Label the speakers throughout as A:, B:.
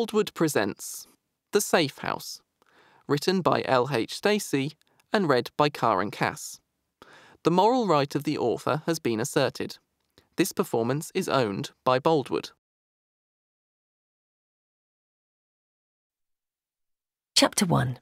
A: Boldwood presents The Safe House, written by L H Stacey and read by Karen Cass. The moral right of the author has been asserted. This performance is owned by Boldwood.
B: Chapter 1.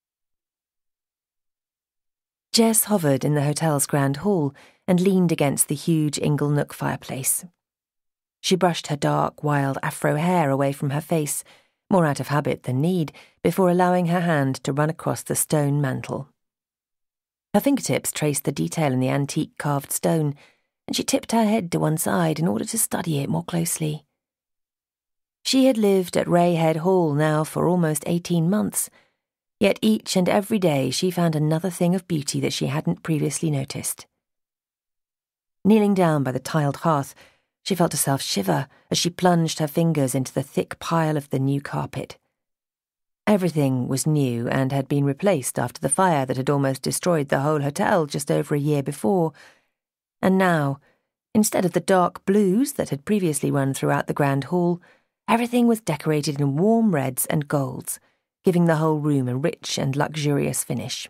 B: Jess hovered in the hotel's grand hall and leaned against the huge inglenook fireplace. She brushed her dark, wild afro hair away from her face, more out of habit than need, before allowing her hand to run across the stone mantel. Her fingertips traced the detail in the antique carved stone, and she tipped her head to one side in order to study it more closely. She had lived at Rayhead Hall now for almost 18 months, yet each and every day she found another thing of beauty that she hadn't previously noticed. Kneeling down by the tiled hearth, she felt herself shiver as she plunged her fingers into the thick pile of the new carpet. Everything was new and had been replaced after the fire that had almost destroyed the whole hotel just over a year before. And now, instead of the dark blues that had previously run throughout the grand hall, everything was decorated in warm reds and golds, giving the whole room a rich and luxurious finish.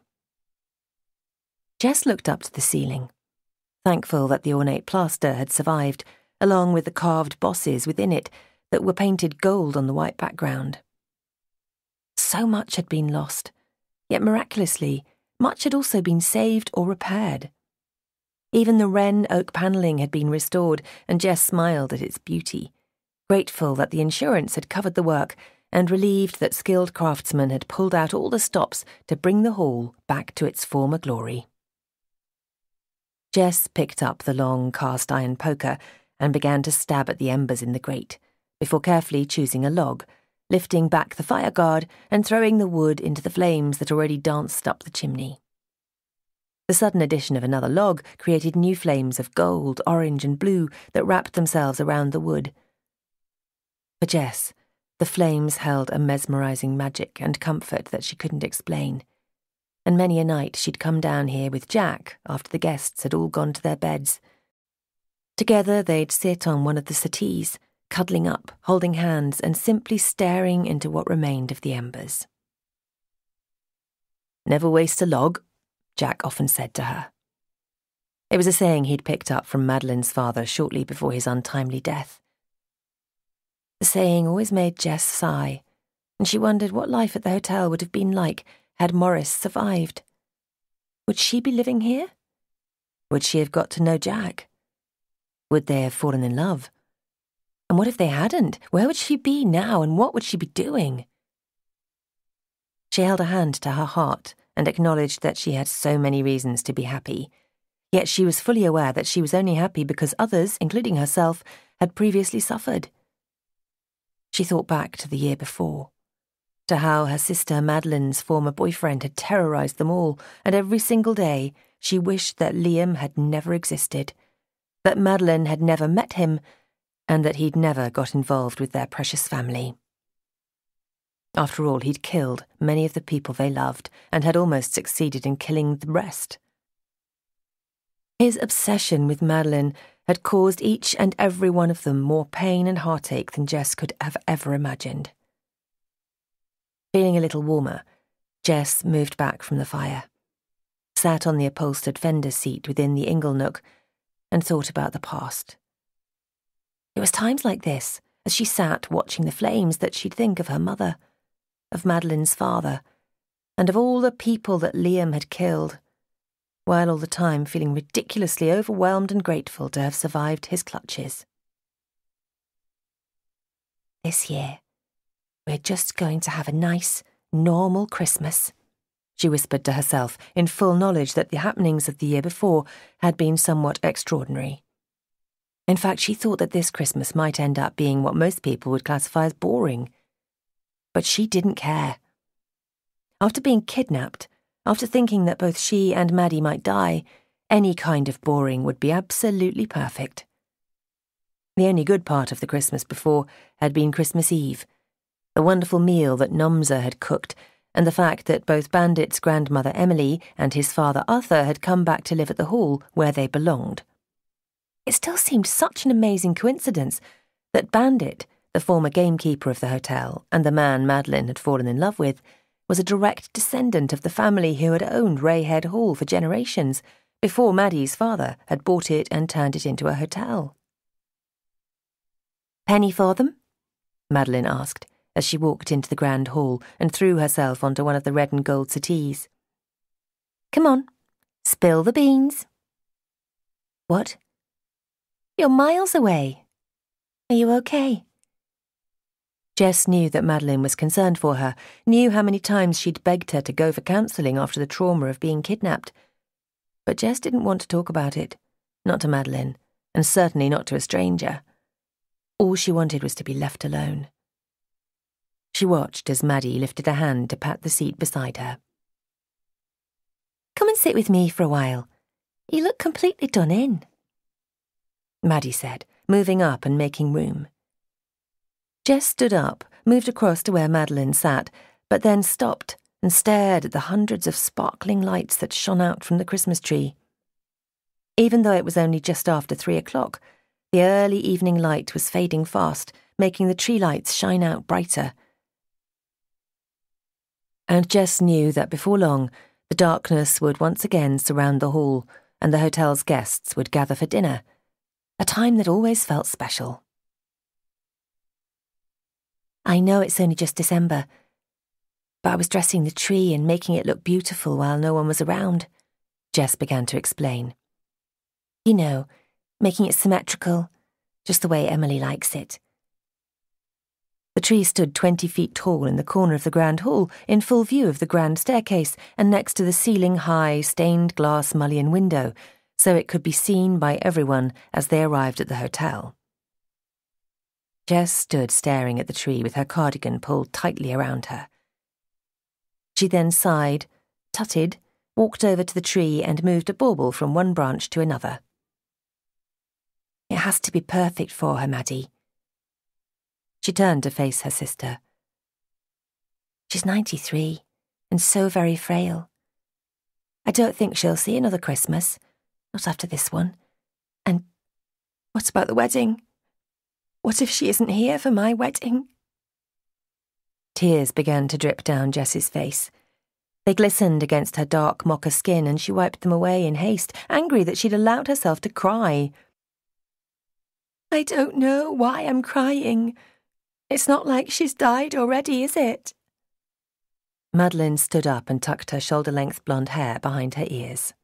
B: Jess looked up to the ceiling, thankful that the ornate plaster had survived, along with the carved bosses within it that were painted gold on the white background. So much had been lost, yet miraculously, much had also been saved or repaired. Even the wren oak panelling had been restored, and Jess smiled at its beauty, grateful that the insurance had covered the work and relieved that skilled craftsmen had pulled out all the stops to bring the hall back to its former glory. Jess picked up the long cast-iron poker and began to stab at the embers in the grate, before carefully choosing a log, lifting back the fire guard and throwing the wood into the flames that already danced up the chimney. The sudden addition of another log created new flames of gold, orange, and blue that wrapped themselves around the wood. For Jess, the flames held a mesmerising magic and comfort that she couldn't explain, and many a night she'd come down here with Jack after the guests had all gone to their beds. Together they'd sit on one of the settees, cuddling up, holding hands, and simply staring into what remained of the embers. "Never waste a log," Jack often said to her. It was a saying he'd picked up from Madeline's father shortly before his untimely death. The saying always made Jess sigh, and she wondered what life at the hotel would have been like had Morris survived. Would she be living here? Would she have got to know Jack? Would they have fallen in love? And what if they hadn't? Where would she be now, and what would she be doing? She held a hand to her heart and acknowledged that she had so many reasons to be happy, yet she was fully aware that she was only happy because others, including herself, had previously suffered. She thought back to the year before, to how her sister Madeline's former boyfriend had terrorised them all, and every single day she wished that Liam had never existed, that Madeline had never met him, and that he'd never got involved with their precious family. After all, he'd killed many of the people they loved and had almost succeeded in killing the rest. His obsession with Madeline had caused each and every one of them more pain and heartache than Jess could have ever imagined. Feeling a little warmer, Jess moved back from the fire, sat on the upholstered fender seat within the inglenook, and thought about the past. It was times like this, as she sat watching the flames, that she'd think of her mother, of Madeline's father, and of all the people that Liam had killed, while all the time feeling ridiculously overwhelmed and grateful to have survived his clutches. "This year, we're just going to have a nice, normal Christmas," she whispered to herself, in full knowledge that the happenings of the year before had been somewhat extraordinary. In fact, she thought that this Christmas might end up being what most people would classify as boring. But she didn't care. After being kidnapped, after thinking that both she and Maddie might die, any kind of boring would be absolutely perfect. The only good part of the Christmas before had been Christmas Eve, the wonderful meal that Nomza had cooked, and the fact that both Bandit's grandmother Emily and his father Arthur had come back to live at the hall where they belonged. It still seemed such an amazing coincidence that Bandit, the former gamekeeper of the hotel and the man Madeline had fallen in love with, was a direct descendant of the family who had owned Rayhead Hall for generations before Maddie's father had bought it and turned it into a hotel. "Penny for them?" Madeline asked as she walked into the grand hall and threw herself onto one of the red and gold settees. "Come on, spill the beans." "What?" "You're miles away. Are you okay?" Jess knew that Madeline was concerned for her, knew how many times she'd begged her to go for counselling after the trauma of being kidnapped. But Jess didn't want to talk about it, not to Madeline, and certainly not to a stranger. All she wanted was to be left alone. She watched as Maddie lifted a hand to pat the seat beside her. "Come and sit with me for a while. You look completely done in," Maddie said, moving up and making room. Jess stood up, moved across to where Madeline sat, but then stopped and stared at the hundreds of sparkling lights that shone out from the Christmas tree. Even though it was only just after 3 o'clock, the early evening light was fading fast, making the tree lights shine out brighter. And Jess knew that before long, the darkness would once again surround the hall, and the hotel's guests would gather for dinner, a time that always felt special. "I know it's only just December, but I was dressing the tree and making it look beautiful while no one was around," Jess began to explain. "You know, making it symmetrical, just the way Emily likes it." The tree stood 20 feet tall in the corner of the grand hall, in full view of the grand staircase and next to the ceiling-high, stained-glass mullion window, so it could be seen by everyone as they arrived at the hotel. Jess stood staring at the tree with her cardigan pulled tightly around her. She then sighed, tutted, walked over to the tree and moved a bauble from one branch to another. "It has to be perfect for her, Maddie." She turned to face her sister. "She's 93 and so very frail. I don't think she'll see another Christmas, not after this one. And what about the wedding? What if she isn't here for my wedding?" Tears began to drip down Jess's face. They glistened against her dark mocha skin and she wiped them away in haste, angry that she'd allowed herself to cry. "I don't know why I'm crying. It's not like she's died already, is it?" Madeline stood up and tucked her shoulder-length blonde hair behind her ears.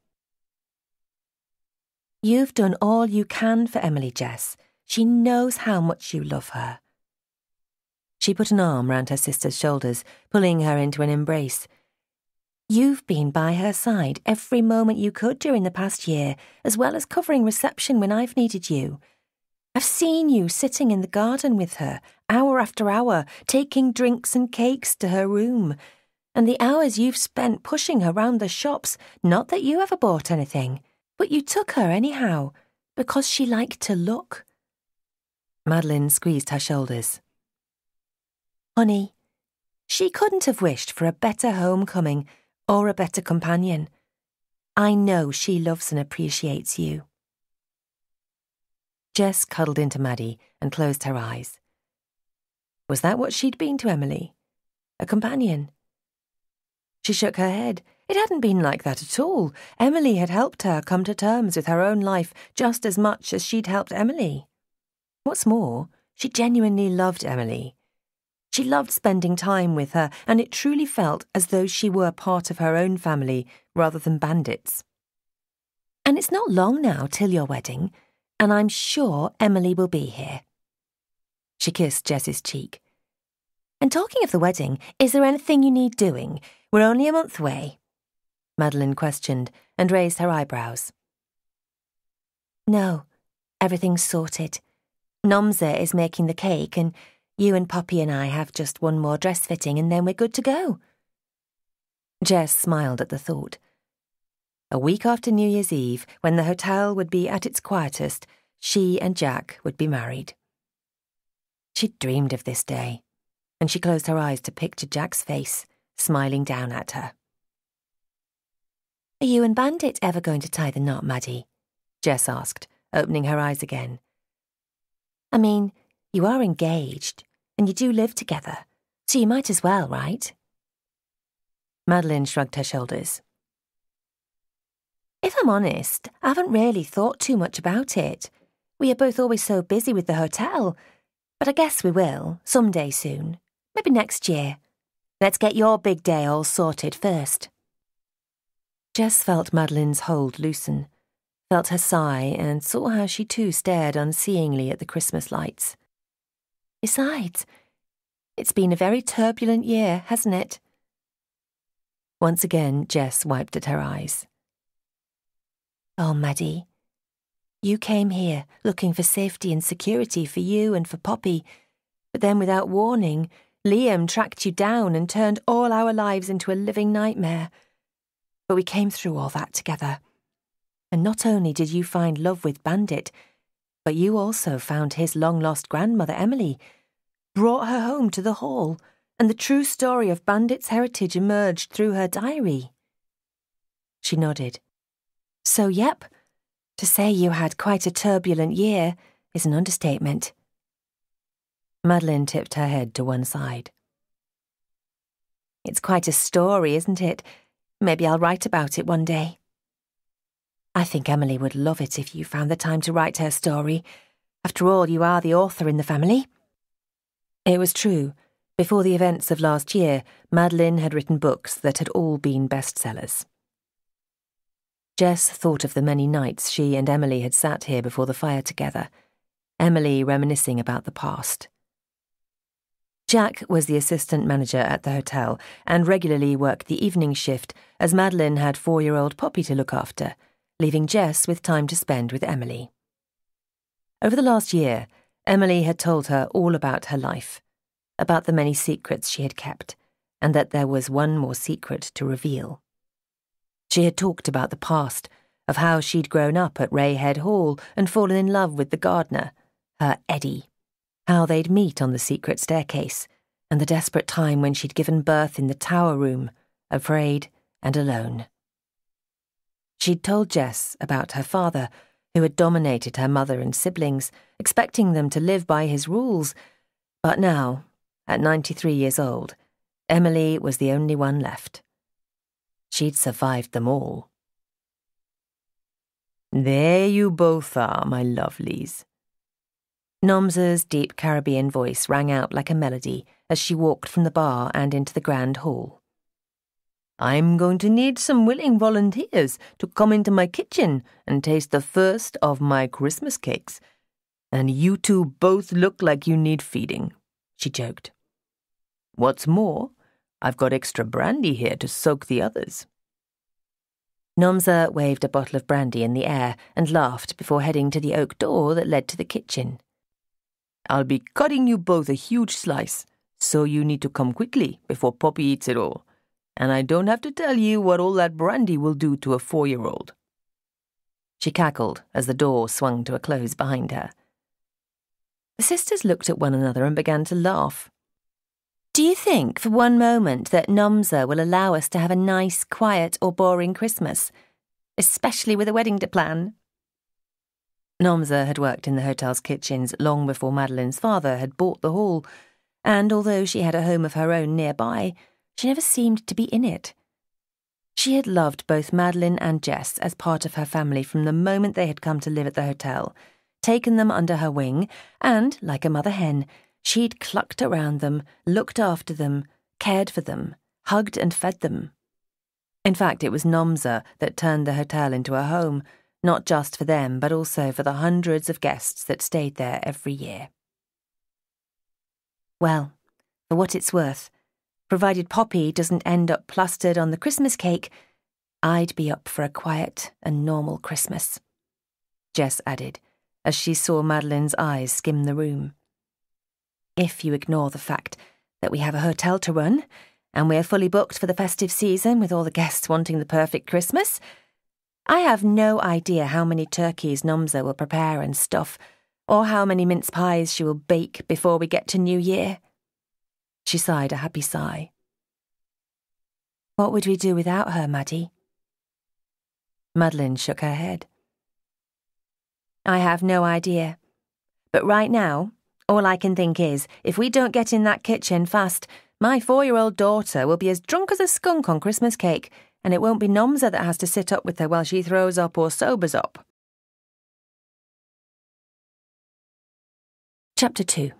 B: "You've done all you can for Emily, Jess. She knows how much you love her." She put an arm round her sister's shoulders, pulling her into an embrace. "You've been by her side every moment you could during the past year, as well as covering reception when I've needed you. I've seen you sitting in the garden with her, hour after hour, taking drinks and cakes to her room, and the hours you've spent pushing her round the shops, not that you ever bought anything, but you took her anyhow, because she liked to look." Madeline squeezed her shoulders. "Honey, she couldn't have wished for a better homecoming or a better companion. I know she loves and appreciates you." Jess cuddled into Maddie and closed her eyes. Was that what she'd been to Emily? A companion? She shook her head. It hadn't been like that at all. Emily had helped her come to terms with her own life just as much as she'd helped Emily. What's more, she genuinely loved Emily. She loved spending time with her, and it truly felt as though she were part of her own family rather than bandits. "And it's not long now till your wedding, and I'm sure Emily will be here." She kissed Jess's cheek. "And talking of the wedding, is there anything you need doing? We're only a month away." Madeline questioned and raised her eyebrows. "No, everything's sorted. Nomza is making the cake, and you and Poppy and I have just one more dress fitting, and then we're good to go." Jess smiled at the thought. A week after New Year's Eve, when the hotel would be at its quietest, she and Jack would be married. She'd dreamed of this day, and she closed her eyes to picture Jack's face, smiling down at her. "Are you and Bandit ever going to tie the knot, Maddie?" Jess asked, opening her eyes again. "I mean, you are engaged. and you do live together, so you might as well, right? Madeline shrugged her shoulders. If I'm honest, I haven't really thought too much about it. We are both always so busy with the hotel, but I guess we will, someday soon. Maybe next year. Let's get your big day all sorted first. Jess felt Madeline's hold loosen, felt her sigh, and saw how she too stared unseeingly at the Christmas lights. Besides, it's been a very turbulent year, hasn't it? Once again, Jess wiped at her eyes. Oh, Maddie, you came here looking for safety and security for you and for Poppy, but then without warning, Liam tracked you down and turned all our lives into a living nightmare. But we came through all that together. And not only did you find love with Bandit, but you also found his long-lost grandmother, Emily, brought her home to the Hall, and the true story of Bandit's heritage emerged through her diary. She nodded. So, yep, to say you had quite a turbulent year is an understatement. Madeline tipped her head to one side. It's quite a story, isn't it? Maybe I'll write about it one day. I think Emily would love it if you found the time to write her story. After all, you are the author in the family. It was true. Before the events of last year, Madeline had written books that had all been bestsellers. Jess thought of the many nights she and Emily had sat here before the fire together, Emily reminiscing about the past. Jack was the assistant manager at the hotel and regularly worked the evening shift as Madeline had 4-year-old Poppy to look after, leaving Jess with time to spend with Emily. Over the last year, Emily had told her all about her life, about the many secrets she had kept, and that there was one more secret to reveal. She had talked about the past, of how she'd grown up at Rayhead Hall and fallen in love with the gardener, her Eddie, how they'd meet on the secret staircase, and the desperate time when she'd given birth in the tower room, afraid and alone. She'd told Jess about her father, who had dominated her mother and siblings, expecting them to live by his rules, but now, at 93 years old, Emily was the only one left. She'd survived them all. There you both are, my lovelies. Nomsa's deep Caribbean voice rang out like a melody as she walked from the bar and into the grand hall. I'm going to need some willing volunteers to come into my kitchen and taste the first of my Christmas cakes. And you two both look like you need feeding, she joked. What's more, I've got extra brandy here to soak the others. Nomsa waved a bottle of brandy in the air and laughed before heading to the oak door that led to the kitchen. I'll be cutting you both a huge slice, so you need to come quickly before Poppy eats it all. And I don't have to tell you what all that brandy will do to a 4-year-old. She cackled as the door swung to a close behind her. The sisters looked at one another and began to laugh. Do you think for one moment that Nomsa will allow us to have a nice, quiet or boring Christmas, especially with a wedding to plan? Nomsa had worked in the hotel's kitchens long before Madeline's father had bought the hall, and although she had a home of her own nearby, she never seemed to be in it. She had loved both Madeline and Jess as part of her family from the moment they had come to live at the hotel, taken them under her wing, and, like a mother hen, she'd clucked around them, looked after them, cared for them, hugged and fed them. In fact, it was Nomsa that turned the hotel into a home, not just for them, but also for the hundreds of guests that stayed there every year. Well, for what it's worth, provided Poppy doesn't end up plastered on the Christmas cake, I'd be up for a quiet and normal Christmas, Jess added, as she saw Madeline's eyes skim the room. If you ignore the fact that we have a hotel to run, and we're fully booked for the festive season with all the guests wanting the perfect Christmas, I have no idea how many turkeys Nomsa will prepare and stuff, or how many mince pies she will bake before we get to New Year. She sighed a happy sigh. What would we do without her, Maddie? Madeline shook her head. I have no idea. But right now, All I can think is, if we don't get in that kitchen fast, my 4-year-old daughter will be as drunk as a skunk on Christmas cake, and it won't be Nomza that has to sit up with her while she throws up or sobers up. Chapter 2.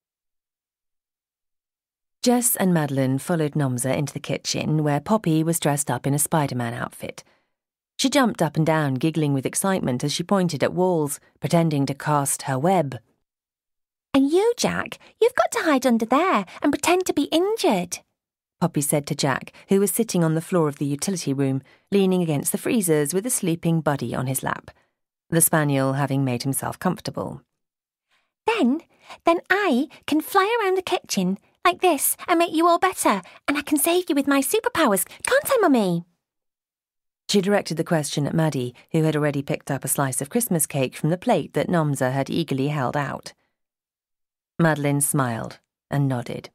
B: Jess and Madeline followed Nomza into the kitchen, where Poppy was dressed up in a Spider-Man outfit. She jumped up and down, giggling with excitement as she pointed at walls, pretending to cast her web.
C: And you, Jack, you've got to hide under there and pretend to be injured,
B: Poppy said to Jack, who was sitting on the floor of the utility room, leaning against the freezers with a sleeping Buddy on his lap, the spaniel having made himself comfortable.
C: Then I can fly around the kitchen like this and make you all better, and I can save you with my superpowers, can't I, Mummy?
B: She directed the question at Maddie, who had already picked up a slice of Christmas cake from the plate that Nomza had eagerly held out. Madeline smiled and nodded.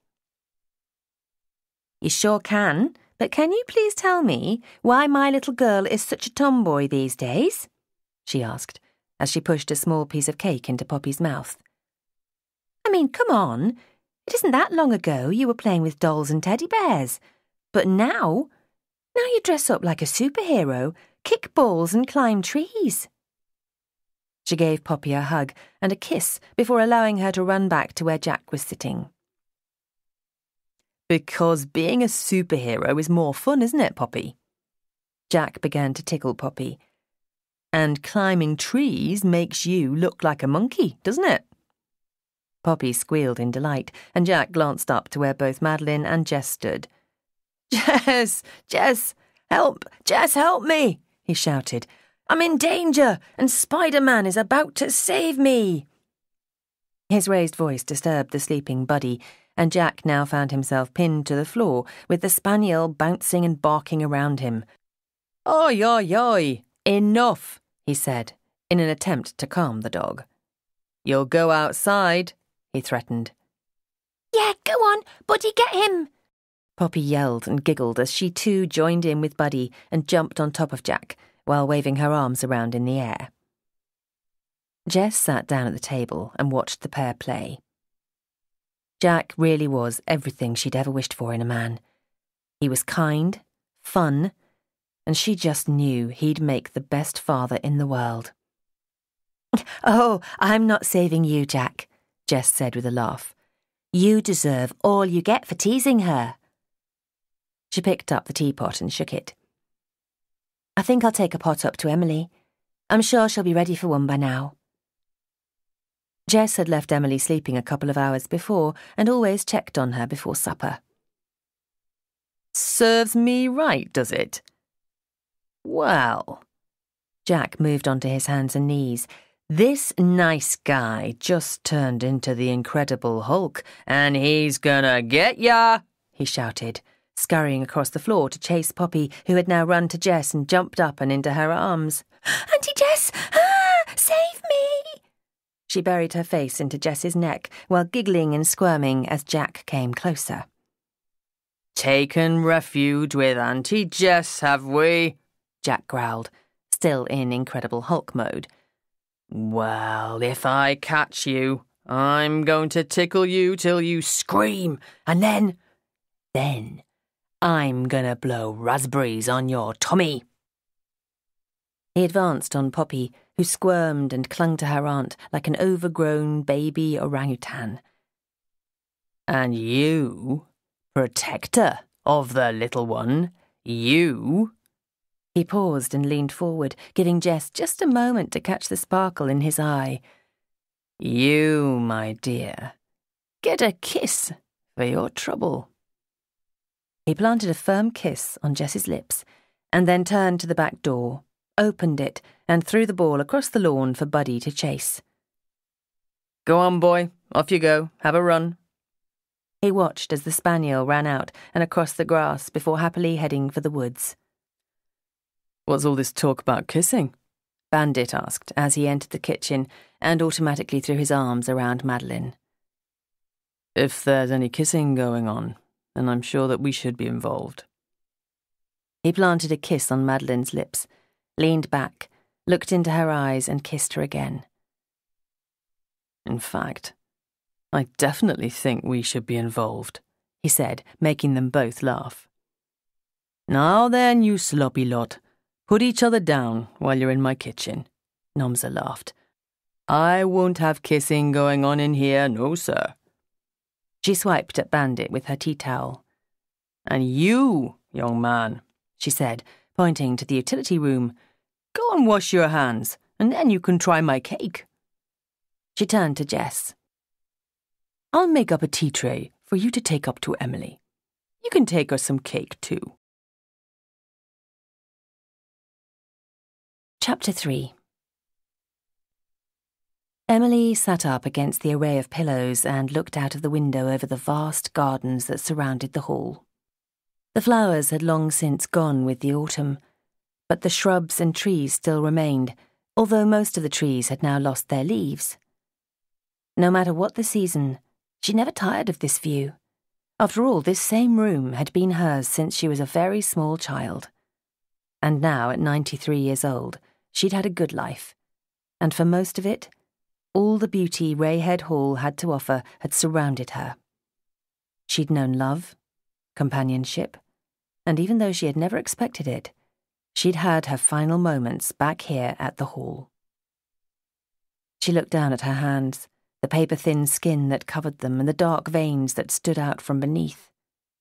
B: You sure can, but can you please tell me why my little girl is such a tomboy these days? She asked, as she pushed a small piece of cake into Poppy's mouth. I mean, come on. It isn't that long ago you were playing with dolls and teddy bears. But now you dress up like a superhero, kick balls and climb trees. She gave Poppy a hug and a kiss before allowing her to run back to where Jack was sitting. Because being a superhero is more fun, isn't it, Poppy? Jack began to tickle Poppy. And climbing trees makes you look like a monkey, doesn't it? Poppy squealed in delight, and Jack glanced up to where both Madeline and Jess stood. Jess, help me, he shouted. I'm in danger, and Spider-Man is about to save me. His raised voice disturbed the sleeping Buddy, and Jack now found himself pinned to the floor, with the spaniel bouncing and barking around him. Oi, oi, oi, enough, he said, in an attempt to calm the dog. You'll go outside, he threatened.
C: Yeah, go on, Buddy, get him.
B: Poppy yelled and giggled as she too joined in with Buddy and jumped on top of Jack, while waving her arms around in the air. Jess sat down at the table and watched the pair play. Jack really was everything she'd ever wished for in a man. He was kind, fun, and she just knew he'd make the best father in the world. Oh, I'm not saving you, Jack, Jess said with a laugh. You deserve all you get for teasing her. She picked up the teapot and shook it. I think I'll take a pot up to Emily. I'm sure she'll be ready for one by now. Jess had left Emily sleeping a couple of hours before and always checked on her before supper. Serves me right, does it? Well, Jack moved onto his hands and knees. This nice guy just turned into the Incredible Hulk, and he's gonna get ya, he shouted, scurrying across the floor to chase Poppy, who had now run to Jess and jumped up and into her arms.
C: Auntie Jess, save me!
B: She buried her face into Jess's neck while giggling and squirming as Jack came closer. Taken refuge with Auntie Jess, have we? Jack growled, still in Incredible Hulk mode. Well, if I catch you, I'm going to tickle you till you scream, and then I'm gonna blow raspberries on your tummy. He advanced on Poppy, who squirmed and clung to her aunt like an overgrown baby orangutan. And you, protector of the little one, you... He paused and leaned forward, giving Jess just a moment to catch the sparkle in his eye. You, my dear, get a kiss for your trouble. He planted a firm kiss on Jess's lips, and then turned to the back door, opened it, and threw the ball across the lawn for Buddy to chase. Go on, boy, off you go, have a run. He watched as the spaniel ran out and across the grass before happily heading for the woods. What's all this talk about kissing? Bandit asked as he entered the kitchen and automatically threw his arms around Madeline. If there's any kissing going on, then I'm sure that we should be involved. He planted a kiss on Madeline's lips, leaned back, looked into her eyes and kissed her again. In fact,
D: I definitely think we should be involved, he said, making them both laugh. Now then, you sloppy lot, put each other down while you're in my kitchen, Nomza laughed. I won't have kissing going on in here, no sir. She swiped at Bandit with her tea towel. And you, young man, she said, pointing to the utility room, go and wash your hands, and then you can try my cake. She turned to Jess. I'll make up a tea tray for you to take up to Emily. You can take her some cake too.
B: Chapter 3. Emily sat up against the array of pillows and looked out of the window over the vast gardens that surrounded the hall. The flowers had long since gone with the autumn, but the shrubs and trees still remained, although most of the trees had now lost their leaves. No matter what the season, she never tired of this view. After all, this same room had been hers since she was a very small child. And now, at 93 years old, she'd had a good life, and for most of it, all the beauty Rayhead Hall had to offer had surrounded her. She'd known love, companionship, and even though she had never expected it, she'd had her final moments back here at the hall. She looked down at her hands, the paper-thin skin that covered them and the dark veins that stood out from beneath.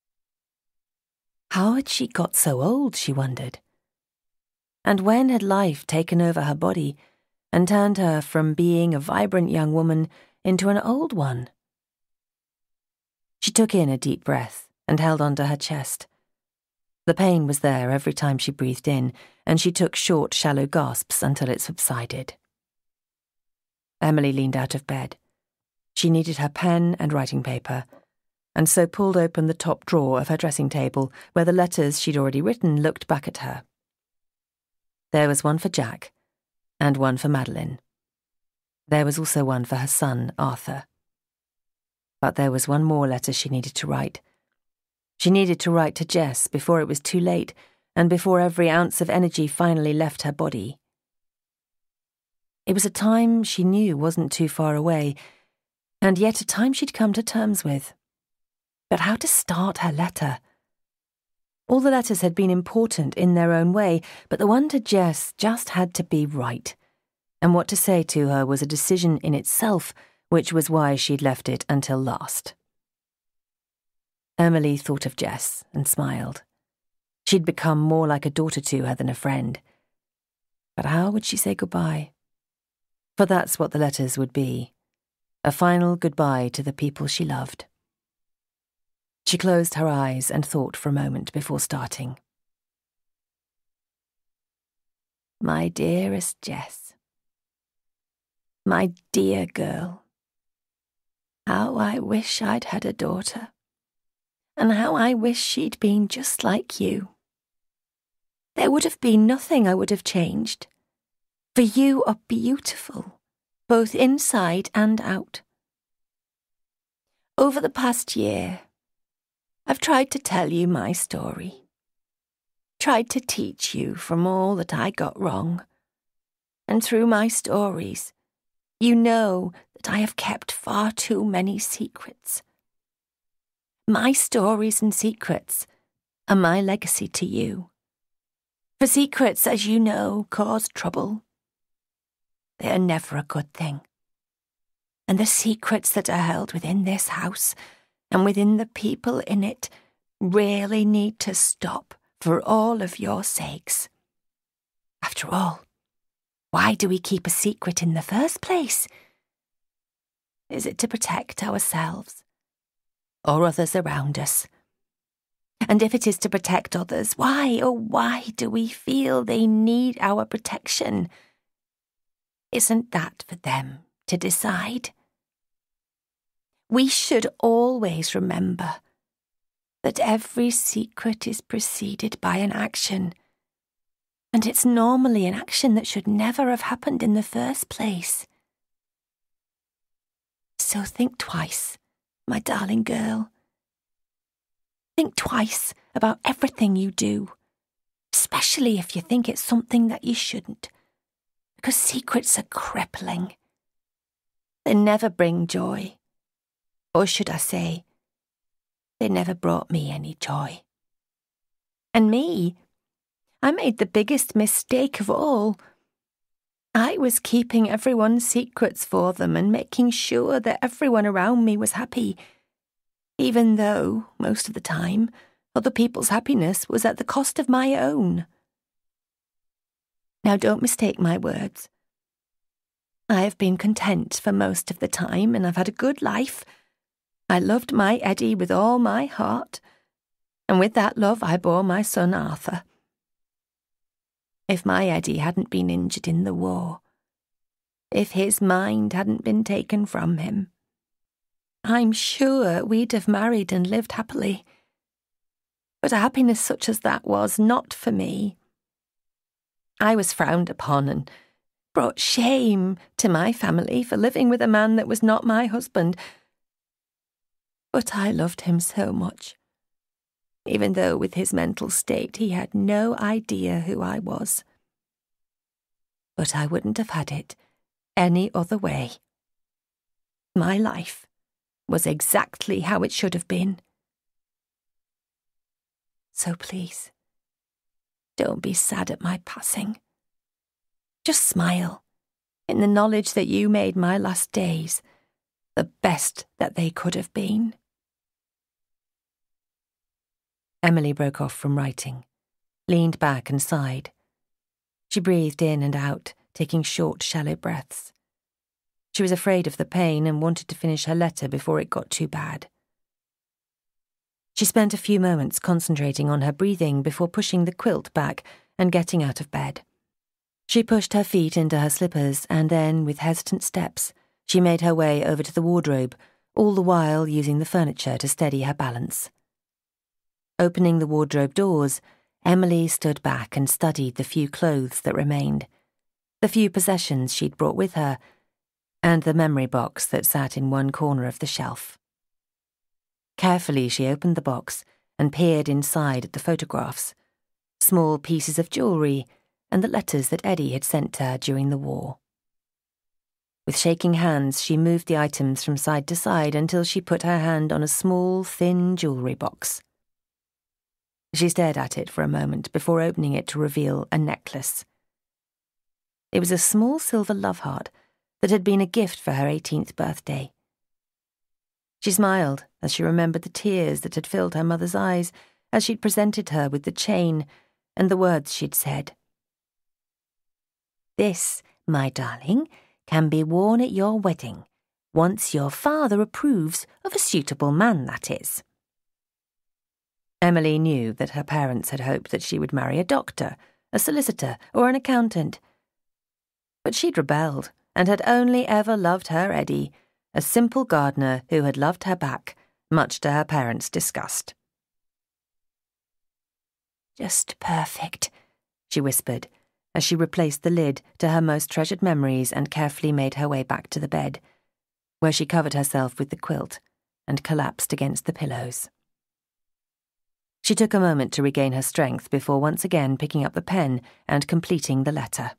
B: How had she got so old, she wondered? And when had life taken over her body and turned her from being a vibrant young woman into an old one? She took in a deep breath and held onto her chest. The pain was there every time she breathed in, and she took short, shallow gasps until it subsided. Emily leaned out of bed. She needed her pen and writing paper, and so pulled open the top drawer of her dressing table, where the letters she'd already written looked back at her. There was one for Jack, and one for Madeline. There was also one for her son, Arthur. But there was one more letter she needed to write. She needed to write to Jess before it was too late, and before every ounce of energy finally left her body. It was a time she knew wasn't too far away, and yet a time she'd come to terms with. But how to start her letter? All the letters had been important in their own way, but the one to Jess just had to be right. And what to say to her was a decision in itself, which was why she'd left it until last. Emily thought of Jess and smiled. She'd become more like a daughter to her than a friend. But how would she say goodbye? For that's what the letters would be. A final goodbye to the people she loved. She closed her eyes and thought for a moment before starting. My dearest Jess. My dear girl. How I wish I'd had a daughter. And how I wish she'd been just like you. There would have been nothing I would have changed. For you are beautiful, both inside and out. Over the past year, I've tried to tell you my story. Tried to teach you from all that I got wrong. And through my stories, you know that I have kept far too many secrets. My stories and secrets are my legacy to you. For secrets, as you know, cause trouble. They are never a good thing. And the secrets that are held within this house and within the people in it really need to stop for all of your sakes. After all, why do we keep a secret in the first place? Is it to protect ourselves? Or others around us? And if it is to protect others, why, oh why do we feel they need our protection? Isn't that for them to decide? We should always remember that every secret is preceded by an action, and it's normally an action that should never have happened in the first place. So think twice, my darling girl. Think twice about everything you do, especially if you think it's something that you shouldn't, because secrets are crippling. They never bring joy.
C: Or should I say, they never brought me any joy. And me, I made the biggest mistake of all. I was keeping everyone's secrets for them and making sure that everyone around me was happy, even though, most of the time, other people's happiness was at the cost of my own. Now, don't mistake my words. I have been content for most of the time, and I've had a good life. I loved my Eddie with all my heart, and with that love I bore my son Arthur. If my Eddie hadn't been injured in the war, if his mind hadn't been taken from him, I'm sure we'd have married and lived happily. But a happiness such as that was not for me. I was frowned upon and brought shame to my family for living with a man that was not my husband. But I loved him so much, even though with his mental state he had no idea who I was. But I wouldn't have had it any other way. My life was exactly how it should have been. So please, don't be sad at my passing. Just smile in the knowledge that you made my last days the best that they could have been.
B: Emily broke off from writing, leaned back and sighed. She breathed in and out, taking short, shallow breaths. She was afraid of the pain and wanted to finish her letter before it got too bad. She spent a few moments concentrating on her breathing before pushing the quilt back and getting out of bed. She pushed her feet into her slippers and then, with hesitant steps, she made her way over to the wardrobe, all the while using the furniture to steady her balance. Opening the wardrobe doors, Emily stood back and studied the few clothes that remained, the few possessions she'd brought with her, and the memory box that sat in one corner of the shelf. Carefully she opened the box and peered inside at the photographs, small pieces of jewellery, and the letters that Eddie had sent her during the war. With shaking hands, she moved the items from side to side until she put her hand on a small, thin jewellery box. She stared at it for a moment before opening it to reveal a necklace. It was a small silver love heart that had been a gift for her 18th birthday. She smiled as she remembered the tears that had filled her mother's eyes as she'd presented her with the chain and the words she'd said. "This, my darling, can be worn at your wedding, once your father approves of a suitable man, that is." Emily knew that her parents had hoped that she would marry a doctor, a solicitor, or an accountant. But she'd rebelled and had only ever loved her Eddie, a simple gardener who had loved her back, much to her parents' disgust. "Just perfect," she whispered, as she replaced the lid to her most treasured memories and carefully made her way back to the bed, where she covered herself with the quilt and collapsed against the pillows. She took a moment to regain her strength before once again picking up the pen and completing the letter.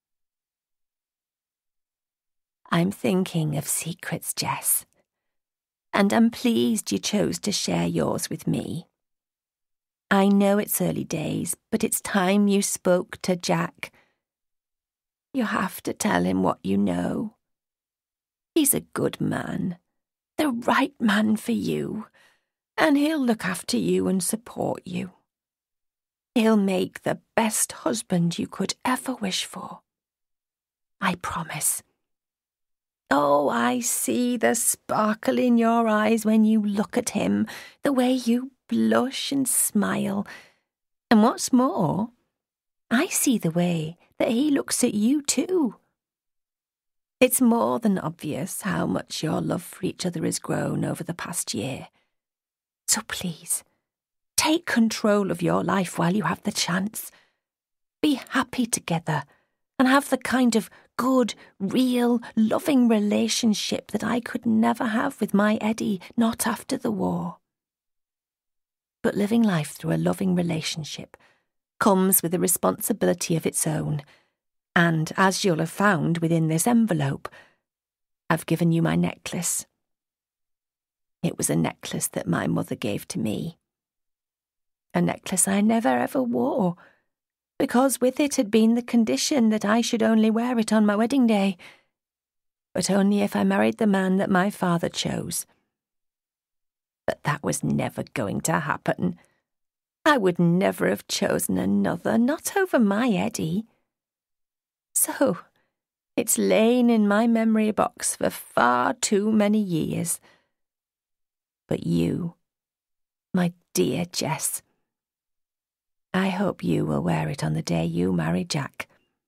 B: "I'm thinking of secrets, Jess, and I'm pleased you chose to share yours with me. I know it's early days, but it's time you spoke to Jack. You have to tell him what you know. He's a good man, the right man for you, and he'll look after you and support you. He'll make the best husband you could ever wish for. I promise. Oh, I see the sparkle in your eyes when you look at him, the way you blush and smile. And what's more, I see the way that he looks at you too. It's more than obvious how much your love for each other has grown over the past year. So please, take control of your life while you have the chance. Be happy together and have the kind of good, real, loving relationship that I could never have with my Eddie, not after the war. But living life through a loving relationship comes with a responsibility of its own, and as you'll have found within this envelope, I've given you my necklace.
C: It was a necklace that my mother gave to me. A necklace I never ever wore, because with it had been the condition that I should only wear it on my wedding day, but only if I married the man that my father chose. But that was never going to happen. I would never have chosen another, not over my Eddie. So, it's lain in my memory box for far too many years. But you, my dear Jess, I hope you will wear it on the day you marry Jack.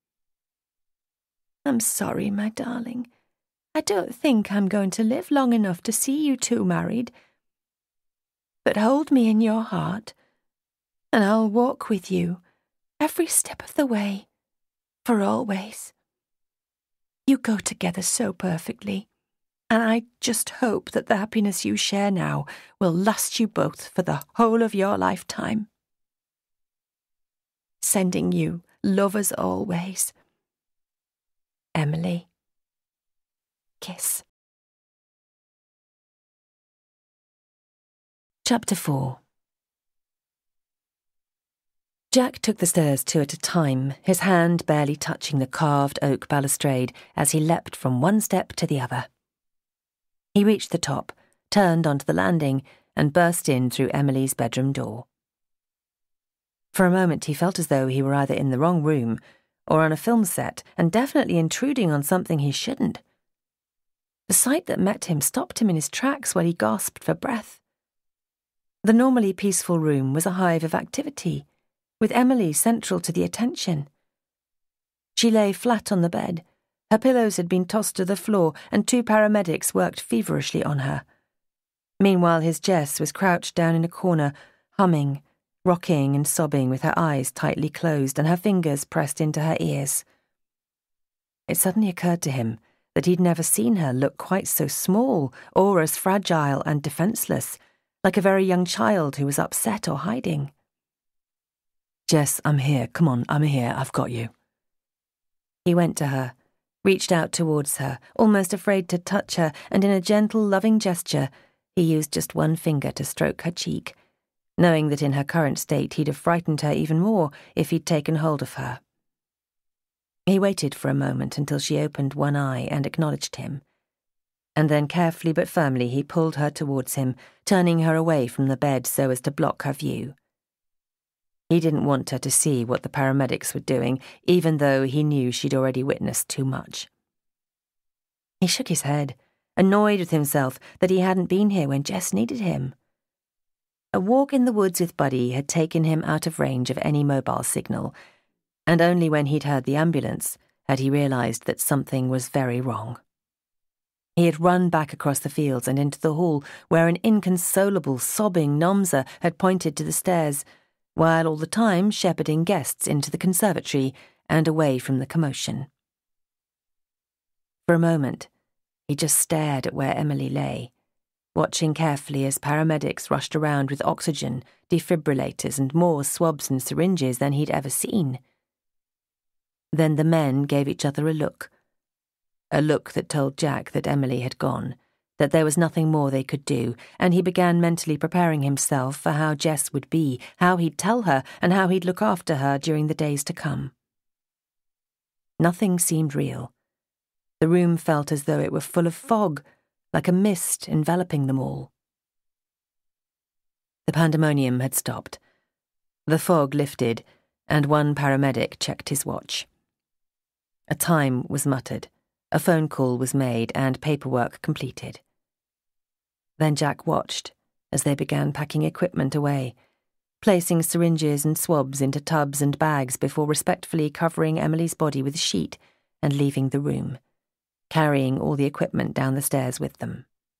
C: I'm sorry, my darling. I don't think I'm going to live long enough to see you two married. But hold me in your heart, and I'll walk with you every step of the way, for always. You go together so perfectly, and I just hope that the happiness you share now will last you both for the whole of your lifetime. Sending you love as always. Emily. Kiss.
B: Chapter 4. Jack took the stairs 2 at a time, his hand barely touching the carved oak balustrade as he leapt from one step to the other. He reached the top, turned onto the landing, and burst in through Emily's bedroom door. For a moment he felt as though he were either in the wrong room or on a film set and definitely intruding on something he shouldn't. The sight that met him stopped him in his tracks while he gasped for breath. The normally peaceful room was a hive of activity, with Emily central to the attention. She lay flat on the bed. Her pillows had been tossed to the floor, and 2 paramedics worked feverishly on her. Meanwhile, his Jess was crouched down in a corner, humming, rocking and sobbing with her eyes tightly closed and her fingers pressed into her ears. It suddenly occurred to him that he'd never seen her look quite so small or as fragile and defenceless, like a very young child who was upset or hiding.
D: Jess, I'm here. Come on, I'm here. I've got you.
B: He went to her, reached out towards her, almost afraid to touch her, and in a gentle, loving gesture, he used just one finger to stroke her cheek, knowing that in her current state he'd have frightened her even more if he'd taken hold of her. He waited for a moment until she opened one eye and acknowledged him, and then carefully but firmly he pulled her towards him, turning her away from the bed so as to block her view. He didn't want her to see what the paramedics were doing, even though he knew she'd already witnessed too much. He shook his head, annoyed with himself that he hadn't been here when Jess needed him. A walk in the woods with Buddy had taken him out of range of any mobile signal, and only when he'd heard the ambulance had he realised that something was very wrong. He had run back across the fields and into the hall where an inconsolable, sobbing Nomza had pointed to the stairs, while all the time shepherding guests into the conservatory and away from the commotion. For a moment, he just stared at where Emily lay, watching carefully as paramedics rushed around with oxygen, defibrillators and more swabs and syringes than he'd ever seen. Then the men gave each other a look that told Jack that Emily had gone, that there was nothing more they could do, and he began mentally preparing himself for how Jess would be, how he'd tell her, and how he'd look after her during the days to come. Nothing seemed real. The room felt as though it were full of fog, like a mist enveloping them all. The pandemonium had stopped. The fog lifted, and one paramedic checked his watch. A time was muttered, a phone call was made, and paperwork completed. Then Jack watched as they began packing equipment away, placing syringes and swabs into tubs and bags before respectfully covering Emily's body with a sheet and leaving the room, carrying all the equipment down the stairs with them.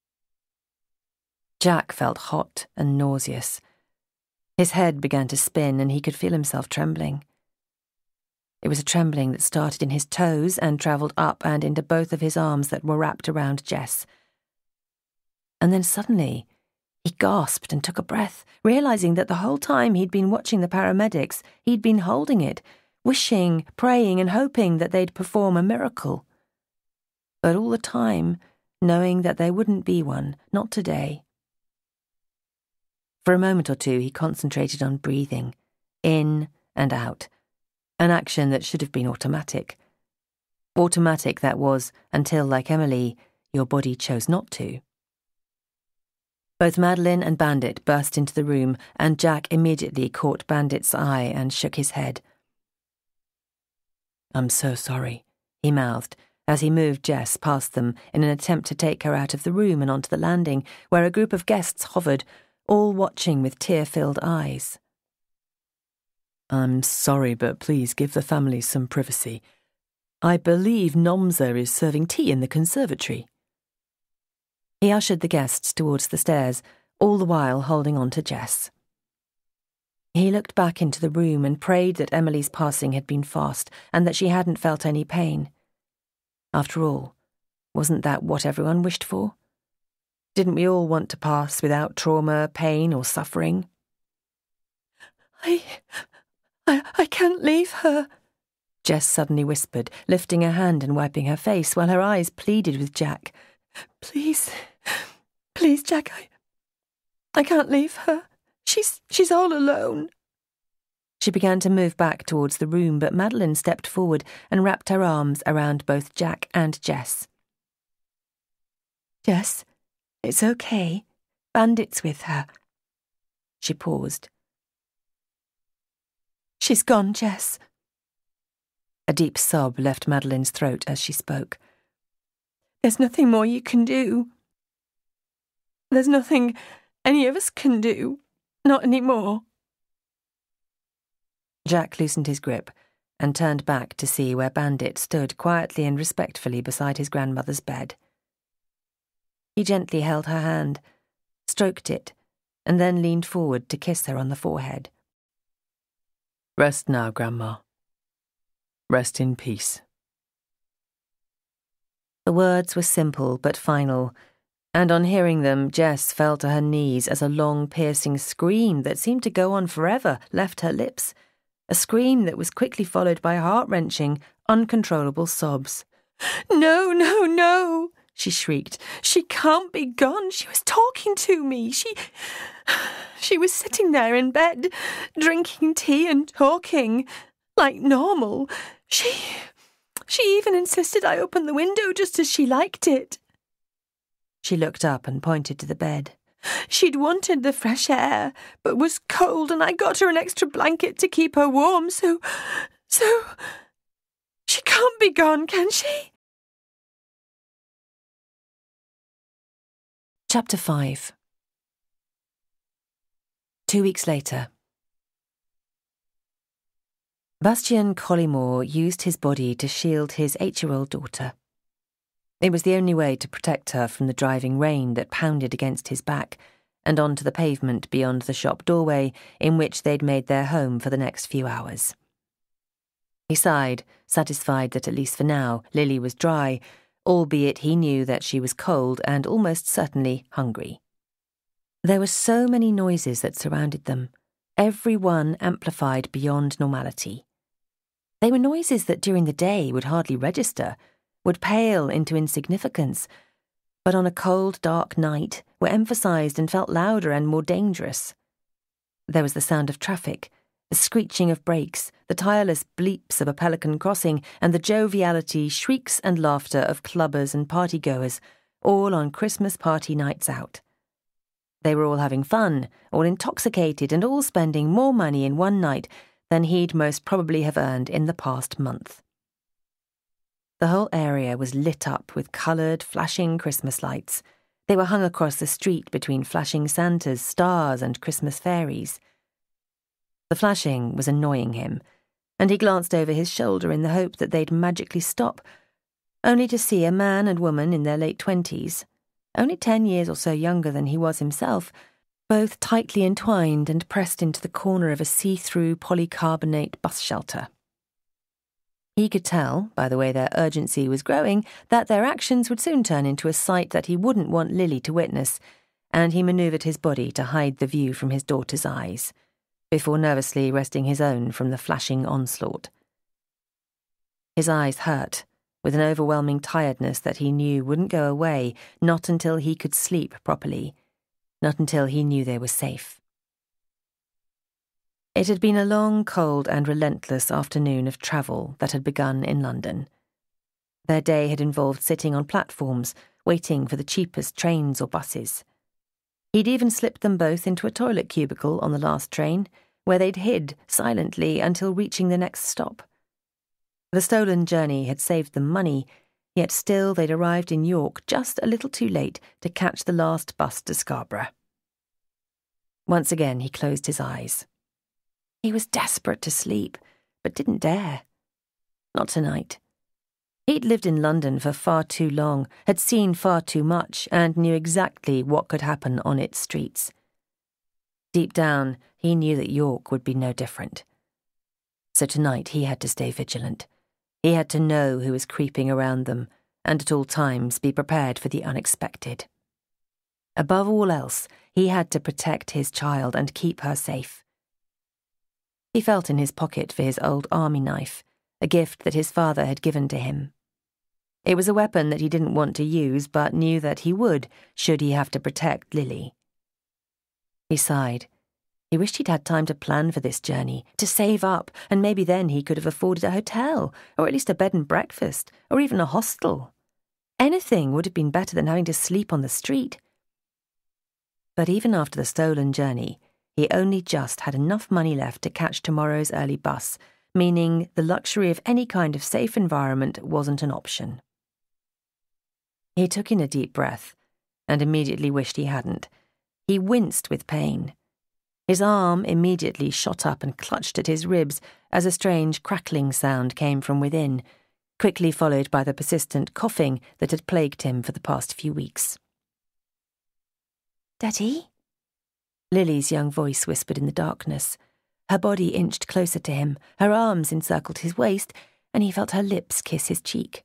B: Jack felt hot and nauseous. His head began to spin and he could feel himself trembling. It was a trembling that started in his toes and travelled up and into both of his arms that were wrapped around Jess. And then suddenly, he gasped and took a breath, realising that the whole time he'd been watching the paramedics, he'd been holding it, wishing, praying and hoping that they'd perform a miracle. But all the time, knowing that there wouldn't be one, not today, For a moment or two he concentrated on breathing, in and out, an action that should have been automatic. Automatic that was until, like Emily, your body chose not to. Both Madeline and Bandit burst into the room, and Jack immediately caught Bandit's eye and shook his head.
D: "I'm so sorry,"
B: he mouthed, as he moved Jess past them in an attempt to take her out of the room and onto the landing, where a group of guests hovered, all watching with tear-filled eyes.
D: "I'm sorry, but please give the family some privacy. I believe Nomza is serving tea in the conservatory."
B: He ushered the guests towards the stairs, all the while holding on to Jess. He looked back into the room and prayed that Emily's passing had been fast and that she hadn't felt any pain. After all, wasn't that what everyone wished for? Didn't we all want to pass without trauma, pain, or suffering?
C: I can't leave her,"
B: Jess suddenly whispered, lifting a hand and wiping her face while her eyes pleaded with Jack.
C: Please, Jack, I can't leave her. She's all alone."
B: She began to move back towards the room, but Madeline stepped forward and wrapped her arms around both Jack and Jess.
C: "Jess, it's okay. Bandit's with her."
B: She paused.
C: "She's gone, Jess."
B: A deep sob left Madeline's throat as she spoke.
C: "There's nothing more you can do. There's nothing any of us can do. Not anymore."
B: Jack loosened his grip and turned back to see where Bandit stood quietly and respectfully beside his grandmother's bed. He gently held her hand, stroked it, and then leaned forward to kiss her on the forehead.
D: "Rest now, Grandma. Rest in peace."
B: The words were simple but final, and on hearing them, Jess fell to her knees as a long, piercing scream that seemed to go on forever left her lips, a scream that was quickly followed by heart-wrenching, uncontrollable sobs.
C: "No, no, no," she shrieked. "She can't be gone. She was talking to me. She was sitting there in bed, drinking tea and talking, like normal. She even insisted I open the window just as she liked it."
B: She looked up and pointed to the bed.
C: "She'd wanted the fresh air, but was cold, and I got her an extra blanket to keep her warm, so... She can't be gone, can she?"
B: Chapter 5. 2 weeks later. Bastien Collymore used his body to shield his 8-year-old daughter. It was the only way to protect her from the driving rain that pounded against his back and onto the pavement beyond the shop doorway in which they'd made their home for the next few hours. He sighed, satisfied that at least for now Lily was dry, albeit he knew that she was cold and almost certainly hungry. There were so many noises that surrounded them, every one amplified beyond normality. They were noises that during the day would hardly register, would pale into insignificance, but on a cold, dark night were emphasized and felt louder and more dangerous. There was the sound of traffic, the screeching of brakes, the tireless bleeps of a pelican crossing, and the joviality, shrieks and laughter of clubbers and partygoers, all on Christmas party nights out. They were all having fun, all intoxicated, and all spending more money in one night than he'd most probably have earned in the past month. The whole area was lit up with coloured, flashing Christmas lights. They were hung across the street between flashing Santas, stars, and Christmas fairies. The flashing was annoying him, and he glanced over his shoulder in the hope that they'd magically stop, only to see a man and woman in their late 20s, only 10 years or so younger than he was himself, both tightly entwined and pressed into the corner of a see-through polycarbonate bus shelter. He could tell, by the way their urgency was growing, that their actions would soon turn into a sight that he wouldn't want Lily to witness, and he manoeuvred his body to hide the view from his daughter's eyes, before nervously resting his own from the flashing onslaught. His eyes hurt, with an overwhelming tiredness that he knew wouldn't go away, not until he could sleep properly, not until he knew they were safe. It had been a long, cold and relentless afternoon of travel that had begun in London. Their day had involved sitting on platforms, waiting for the cheapest trains or buses. He'd even slipped them both into a toilet cubicle on the last train, where they'd hid silently until reaching the next stop. The stolen journey had saved them money, yet still they'd arrived in York just a little too late to catch the last bus to Scarborough. Once again he closed his eyes. He was desperate to sleep, but didn't dare. Not tonight. He'd lived in London for far too long, had seen far too much, and knew exactly what could happen on its streets. Deep down, he knew that York would be no different. So tonight he had to stay vigilant. He had to know who was creeping around them, and at all times be prepared for the unexpected. Above all else, he had to protect his child and keep her safe. He felt in his pocket for his old army knife, a gift that his father had given to him. It was a weapon that he didn't want to use, but knew that he would, should he have to protect Lily. He sighed. He wished he'd had time to plan for this journey, to save up, and maybe then he could have afforded a hotel, or at least a bed and breakfast, or even a hostel. Anything would have been better than having to sleep on the street. But even after the stolen journey, he only just had enough money left to catch tomorrow's early bus, meaning the luxury of any kind of safe environment wasn't an option. He took in a deep breath, and immediately wished he hadn't. He winced with pain. His arm immediately shot up and clutched at his ribs as a strange crackling sound came from within, quickly followed by the persistent coughing that had plagued him for the past few weeks.
C: Daddy?
B: Lily's young voice whispered in the darkness. Her body inched closer to him, her arms encircled his waist, and he felt her lips kiss his cheek.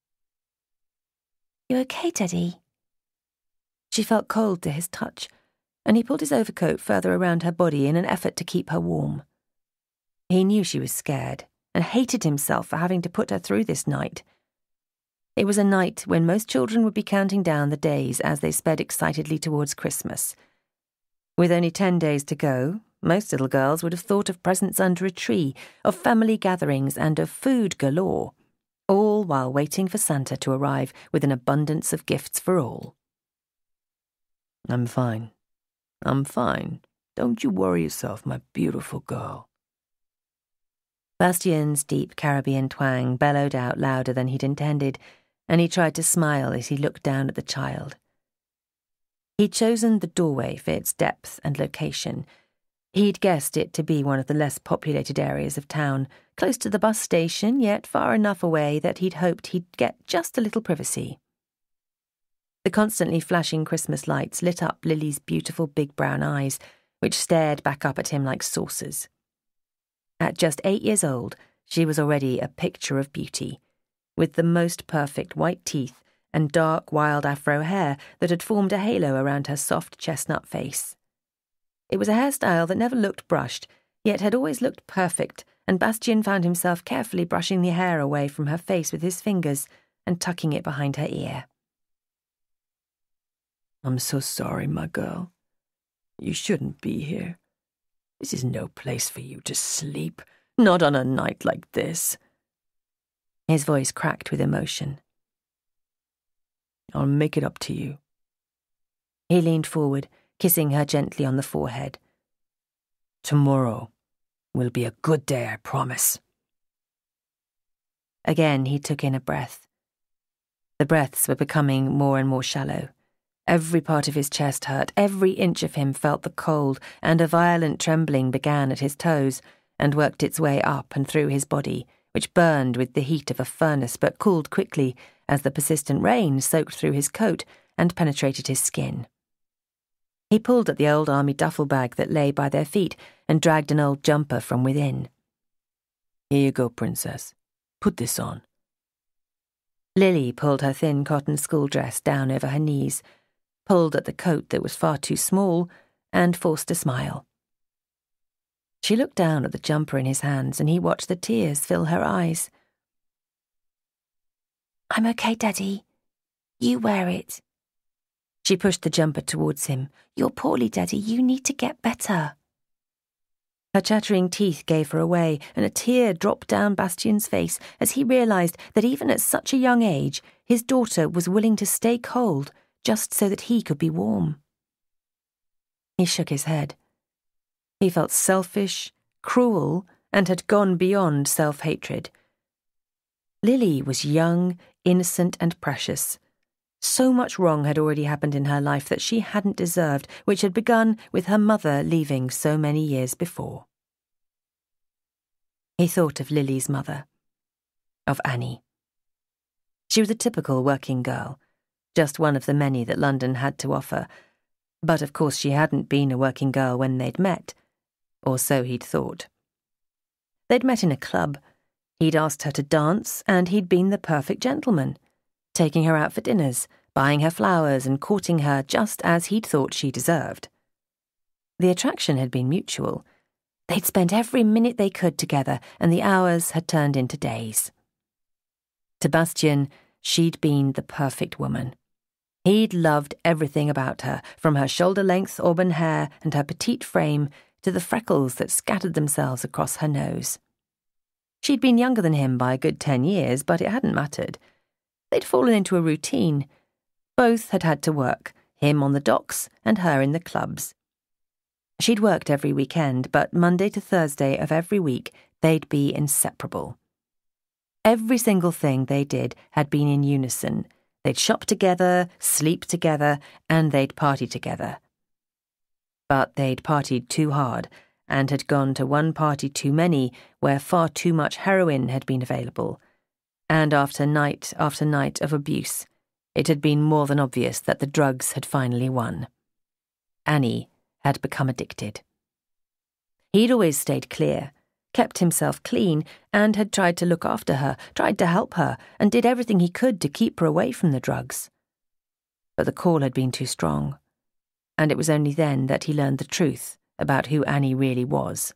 C: You okay, Daddy?
B: She felt cold to his touch, and he pulled his overcoat further around her body in an effort to keep her warm. He knew she was scared, and hated himself for having to put her through this night. It was a night when most children would be counting down the days as they sped excitedly towards Christmas. With only 10 days to go, most little girls would have thought of presents under a tree, of family gatherings, and of food galore, all while waiting for Santa to arrive with an abundance of gifts for all.
D: I'm fine. Don't you worry yourself, my beautiful girl.
B: Bastien's deep Caribbean twang bellowed out louder than he'd intended, and he tried to smile as he looked down at the child. He'd chosen the doorway for its depth and location. He'd guessed it to be one of the less populated areas of town, close to the bus station, yet far enough away that he'd hoped he'd get just a little privacy. The constantly flashing Christmas lights lit up Lily's beautiful big brown eyes, which stared back up at him like saucers. At just 8 years old, she was already a picture of beauty, with the most perfect white teeth and dark, wild afro hair that had formed a halo around her soft chestnut face. It was a hairstyle that never looked brushed, yet had always looked perfect, and Bastien found himself carefully brushing the hair away from her face with his fingers and tucking it behind her ear.
D: I'm so sorry, my girl. You shouldn't be here. This is no place for you to sleep, not on a night like this.
B: His voice cracked with emotion.
D: I'll make it up to you.
B: He leaned forward, kissing her gently on the forehead.
D: Tomorrow will be a good day, I promise.
B: Again he took in a breath. The breaths were becoming more and more shallow. Every part of his chest hurt, every inch of him felt the cold, and a violent trembling began at his toes and worked its way up and through his body, which burned with the heat of a furnace but cooled quickly as the persistent rain soaked through his coat and penetrated his skin. He pulled at the old army duffel bag that lay by their feet and dragged an old jumper from within.
D: Here you go, princess. Put this on.
B: Lily pulled her thin cotton school dress down over her knees, pulled at the coat that was far too small, and forced a smile. She looked down at the jumper in his hands, and he watched the tears fill her eyes.
C: I'm okay, Daddy. You wear it.
B: She pushed the jumper towards him.
C: You're poorly, Daddy. You need to get better.
B: Her chattering teeth gave her away, and a tear dropped down Bastian's face as he realised that even at such a young age, his daughter was willing to stay cold just so that he could be warm. He shook his head. He felt selfish, cruel, and had gone beyond self-hatred. Lily was young, innocent, and precious. So much wrong had already happened in her life that she hadn't deserved, which had begun with her mother leaving so many years before. He thought of Lily's mother, of Annie. She was a typical working girl, just one of the many that London had to offer, but of course she hadn't been a working girl when they'd met, or so he'd thought. They'd met in a club. He'd asked her to dance, and he'd been the perfect gentleman, taking her out for dinners, buying her flowers and courting her just as he'd thought she deserved. The attraction had been mutual. They'd spent every minute they could together, and the hours had turned into days. To Bastian, she'd been the perfect woman. He'd loved everything about her, from her shoulder-length auburn hair and her petite frame to the freckles that scattered themselves across her nose. She'd been younger than him by a good 10 years, but it hadn't mattered. They'd fallen into a routine. Both had had to work, him on the docks and her in the clubs. She'd worked every weekend, but Monday to Thursday of every week they'd be inseparable. Every single thing they did had been in unison. They'd shop together, sleep together, and they'd party together. But they'd partied too hard, and had gone to one party too many where far too much heroin had been available. And after night of abuse, it had been more than obvious that the drugs had finally won. Annie had become addicted. He'd always stayed clear, kept himself clean, and had tried to look after her, tried to help her, and did everything he could to keep her away from the drugs. But the call had been too strong, and it was only then that he learned the truth about who Annie really was.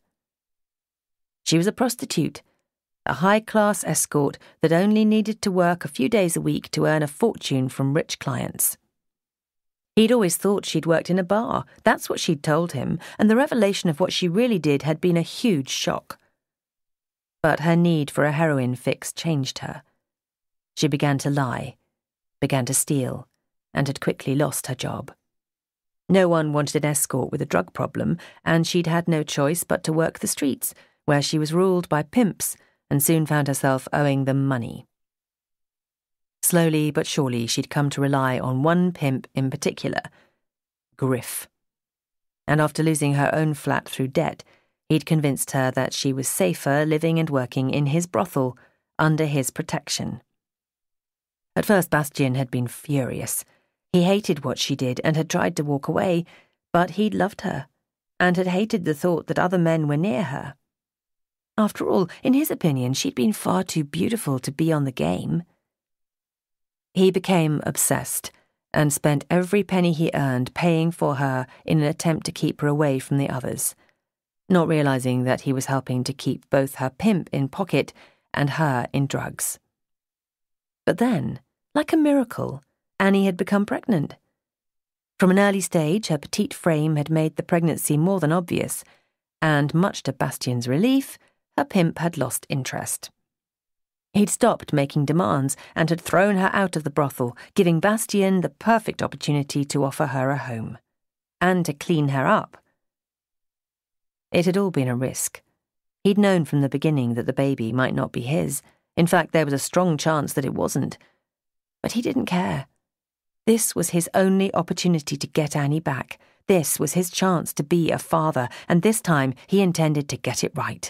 B: She was a prostitute, a high-class escort that only needed to work a few days a week to earn a fortune from rich clients. He'd always thought she'd worked in a bar. That's what she'd told him, and the revelation of what she really did had been a huge shock. But her need for a heroin fix changed her. She began to lie, began to steal, and had quickly lost her job. No one wanted an escort with a drug problem, and she'd had no choice but to work the streets, where she was ruled by pimps, and soon found herself owing them money. Slowly but surely she'd come to rely on one pimp in particular, Griff. And after losing her own flat through debt, he'd convinced her that she was safer living and working in his brothel, under his protection. At first Bastian had been furious. He hated what she did and had tried to walk away, but he'd loved her, and had hated the thought that other men were near her. After all, in his opinion, she'd been far too beautiful to be on the game. He became obsessed, and spent every penny he earned paying for her in an attempt to keep her away from the others, not realizing that he was helping to keep both her pimp in pocket and her in drugs. But then, like a miracle, Annie had become pregnant. From an early stage, her petite frame had made the pregnancy more than obvious, and much to Bastian's relief, her pimp had lost interest. He'd stopped making demands and had thrown her out of the brothel, giving Bastian the perfect opportunity to offer her a home, and to clean her up. It had all been a risk. He'd known from the beginning that the baby might not be his. In fact, there was a strong chance that it wasn't. But he didn't care. This was his only opportunity to get Annie back. This was his chance to be a father, and this time he intended to get it right.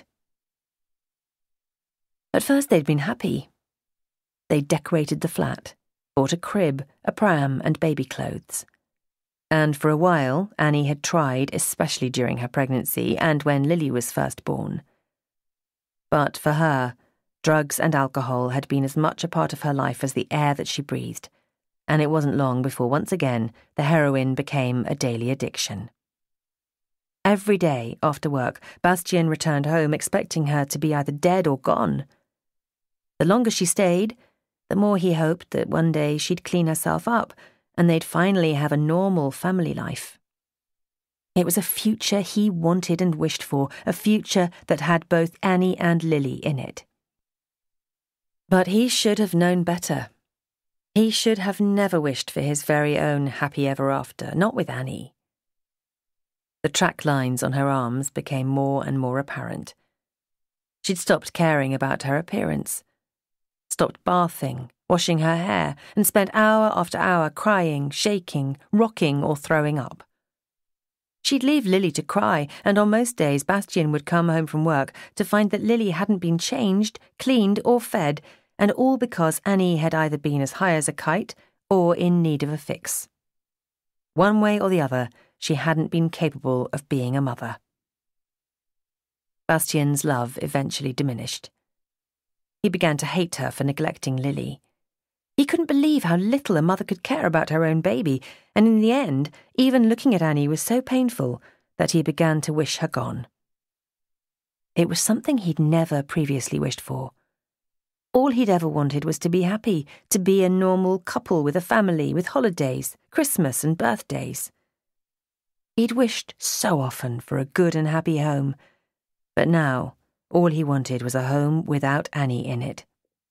B: At first they'd been happy. They'd decorated the flat, bought a crib, a pram, and baby clothes. And for a while, Annie had tried, especially during her pregnancy and when Lily was first born. But for her, drugs and alcohol had been as much a part of her life as the air that she breathed, and it wasn't long before once again the heroin became a daily addiction. Every day after work, Bastian returned home expecting her to be either dead or gone. The longer she stayed, the more he hoped that one day she'd clean herself up and they'd finally have a normal family life. It was a future he wanted and wished for, a future that had both Annie and Lily in it. But he should have known better. He should have never wished for his very own happy ever after, not with Annie. The track lines on her arms became more and more apparent. She'd stopped caring about her appearance, stopped bathing, washing her hair, and spent hour after hour crying, shaking, rocking, or throwing up. She'd leave Lily to cry, and on most days Bastien would come home from work to find that Lily hadn't been changed, cleaned, or fed, and all because Annie had either been as high as a kite or in need of a fix. One way or the other, she hadn't been capable of being a mother. Bastien's love eventually diminished. He began to hate her for neglecting Lily. He couldn't believe how little a mother could care about her own baby, and in the end, even looking at Annie was so painful that he began to wish her gone. It was something he'd never previously wished for. All he'd ever wanted was to be happy, to be a normal couple with a family, with holidays, Christmas and birthdays. He'd wished so often for a good and happy home, but now all he wanted was a home without Annie in it.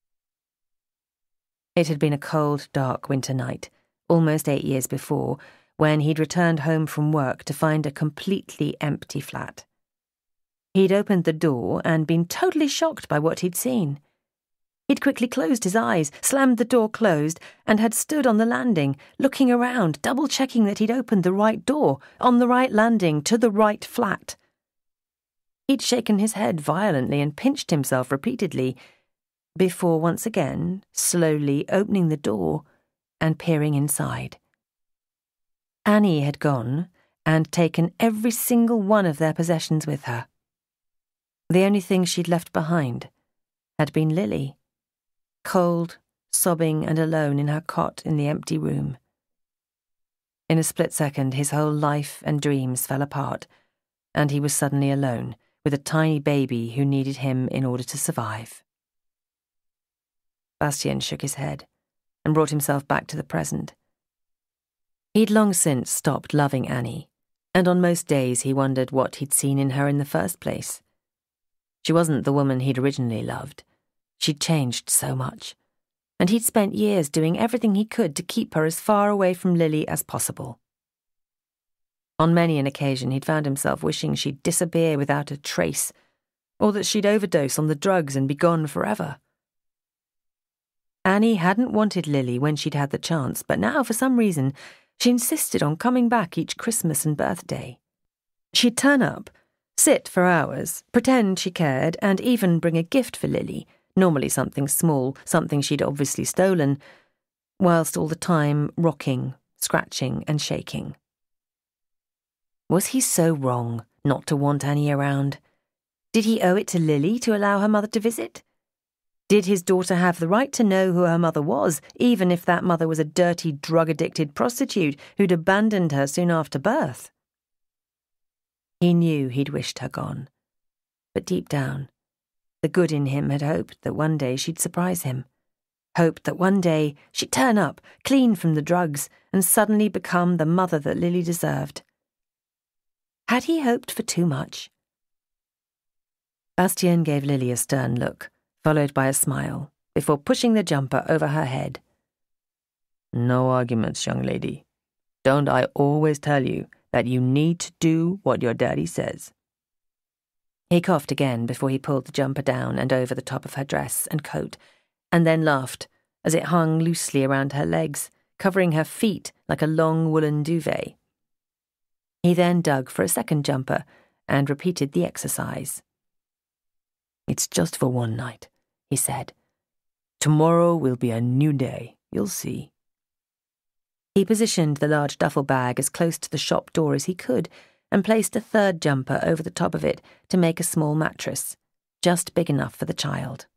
B: It had been a cold, dark winter night, almost 8 years before, when he'd returned home from work to find a completely empty flat. He'd opened the door and been totally shocked by what he'd seen. He'd quickly closed his eyes, slammed the door closed, and had stood on the landing, looking around, double-checking that he'd opened the right door, on the right landing, to the right flat. He'd shaken his head violently and pinched himself repeatedly, before once again slowly opening the door and peering inside. Annie had gone and taken every single one of their possessions with her. The only thing she'd left behind had been Lily, cold, sobbing and alone in her cot in the empty room. In a split second, his whole life and dreams fell apart, and he was suddenly alone with a tiny baby who needed him in order to survive. Bastien shook his head and brought himself back to the present. He'd long since stopped loving Annie, and on most days he wondered what he'd seen in her in the first place. She wasn't the woman he'd originally loved. She'd changed so much, and he'd spent years doing everything he could to keep her as far away from Lily as possible. On many an occasion he'd found himself wishing she'd disappear without a trace, or that she'd overdose on the drugs and be gone forever. Annie hadn't wanted Lily when she'd had the chance, but now, for some reason, she insisted on coming back each Christmas and birthday. She'd turn up, sit for hours, pretend she cared, and even bring a gift for Lily, normally something small, something she'd obviously stolen, whilst all the time rocking, scratching and shaking. Was he so wrong not to want Annie around? Did he owe it to Lily to allow her mother to visit? Did his daughter have the right to know who her mother was, even if that mother was a dirty, drug-addicted prostitute who'd abandoned her soon after birth? He knew he'd wished her gone, but deep down, the good in him had hoped that one day she'd surprise him, hoped that one day she'd turn up, clean from the drugs, and suddenly become the mother that Lily deserved. Had he hoped for too much? Bastien gave Lily a stern look, followed by a smile, before pushing the jumper over her head. No arguments, young lady. Don't I always tell you that you need to do what your daddy says? He coughed again before he pulled the jumper down and over the top of her dress and coat, and then laughed as it hung loosely around her legs, covering her feet like a long woolen duvet. He then dug for a second jumper and repeated the exercise. It's just for one night, he said. Tomorrow will be a new day, you'll see. He positioned the large duffel bag as close to the shop door as he could and placed a third jumper over the top of it to make a small mattress, just big enough for the child.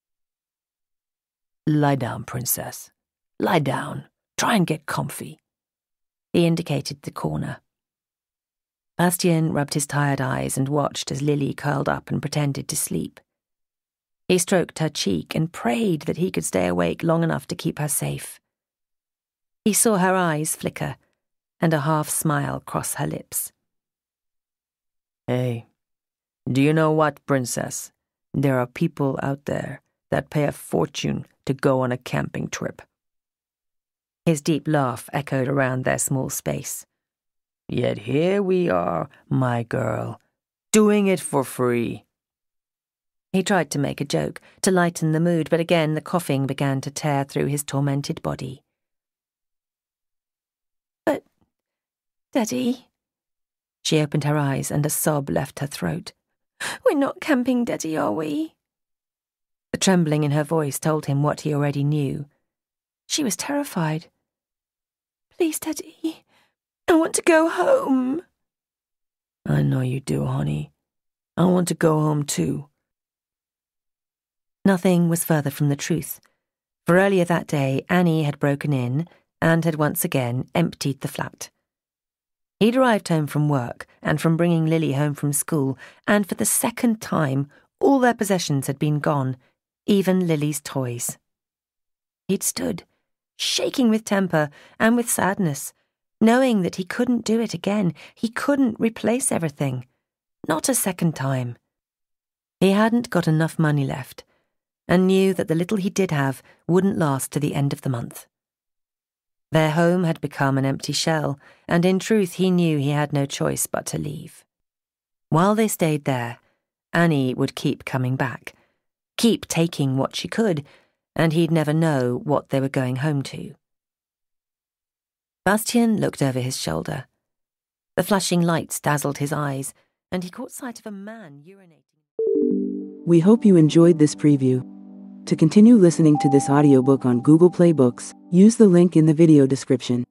B: Lie down, princess. Lie down. Try and get comfy. He indicated the corner. Bastien rubbed his tired eyes and watched as Lily curled up and pretended to sleep. He stroked her cheek and prayed that he could stay awake long enough to keep her safe. He saw her eyes flicker and a half smile cross her lips.
D: Hey, do you know what, princess? There are people out there that pay a fortune to go on a camping trip.
B: His deep laugh echoed around their small space.
D: Yet here we are, my girl, doing it for free.
B: He tried to make a joke, to lighten the mood, but again the coughing began to tear through his tormented body.
C: But, Daddy...
B: She opened her eyes and a sob left her throat.
C: We're not camping, Daddy, are we?
B: The trembling in her voice told him what he already knew.
C: She was terrified. Please, Daddy, I want to go home.
D: I know you do, honey. I want to go home too.
B: Nothing was further from the truth, for earlier that day Annie had broken in and had once again emptied the flat. He'd arrived home from work and from bringing Lily home from school, and for the second time all their possessions had been gone, even Lily's toys. He'd stood, shaking with temper and with sadness, knowing that he couldn't do it again. He couldn't replace everything. Not a second time. He hadn't got enough money left, and knew that the little he did have wouldn't last to the end of the month. Their home had become an empty shell, and in truth he knew he had no choice but to leave. While they stayed there, Annie would keep coming back, keep taking what she could, and he'd never know what they were going home to. Bastien looked over his shoulder. The flashing lights dazzled his eyes, and he caught sight of a man urinating.
E: We hope you enjoyed this preview. To continue listening to this audiobook on Google Play Books, use the link in the video description.